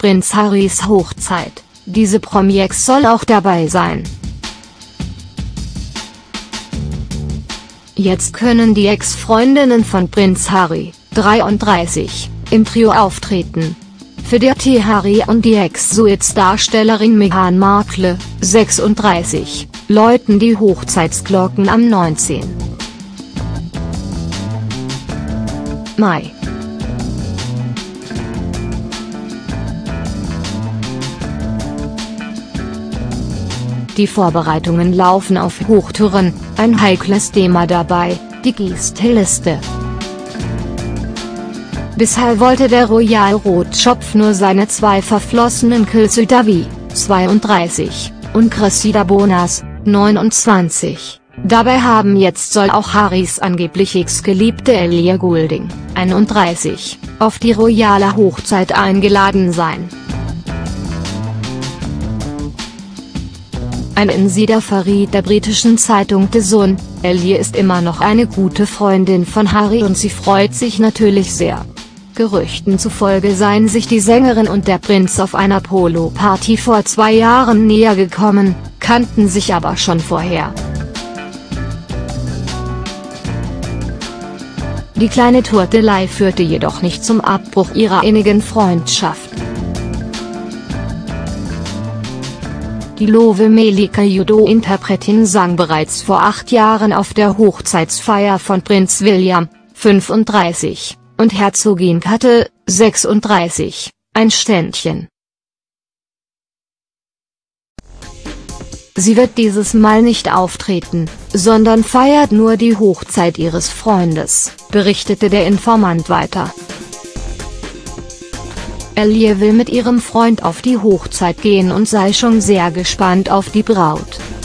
Prinz Harrys Hochzeit. Diese Promi-Ex soll auch dabei sein. Jetzt können die Ex-Freundinnen von Prinz Harry, 33, im Trio auftreten. Für Dirty Harry und die Ex-Suits-Darstellerin Meghan Markle, 36, läuten die Hochzeitsglocken am 19. Mai. Die Vorbereitungen laufen auf Hochtouren, ein heikles Thema dabei, die Gästeliste. Bisher wollte der Royal Rotschopf nur seine zwei verflossenen Kelsey Davy, 32, und Cressida Bonas, 29. Dabei haben jetzt soll auch Harrys angeblich ex-geliebte Ellie Goulding, 31, auf die royale Hochzeit eingeladen sein. Ein Insider verriet der britischen Zeitung The Sun, Ellie ist immer noch eine gute Freundin von Harry und sie freut sich natürlich sehr. Gerüchten zufolge seien sich die Sängerin und der Prinz auf einer Polo-Party vor 2 Jahren näher gekommen, kannten sich aber schon vorher. Die kleine Turtelei führte jedoch nicht zum Abbruch ihrer innigen Freundschaft. Die Love Melika Judo-Interpretin sang bereits vor 8 Jahren auf der Hochzeitsfeier von Prinz William, 35, und Herzogin Kate, 36, ein Ständchen. Sie wird dieses Mal nicht auftreten, sondern feiert nur die Hochzeit ihres Freundes, berichtete der Informant weiter. Ellie will mit ihrem Freund auf die Hochzeit gehen und sei schon sehr gespannt auf die Braut.